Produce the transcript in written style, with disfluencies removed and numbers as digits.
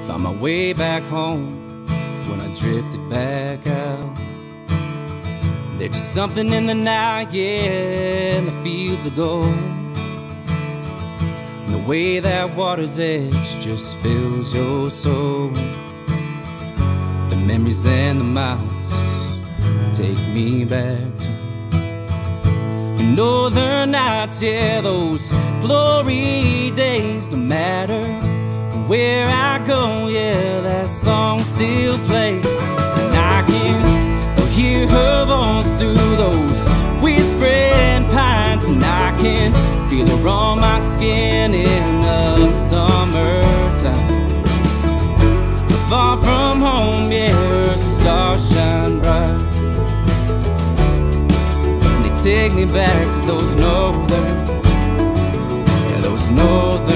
Found my way back home when I drifted back out. There's just something in the night, yeah, and the fields of gold, and the way that water's edge just fills your soul. The memories and the miles take me back to northern nights, yeah, those glory days. No matter where I go, yeah, that song still plays, and I can hear her voice through those whispering pines, and I can feel her on my skin in the summertime. Far from home, yeah, her stars shine bright. Take me back to those northern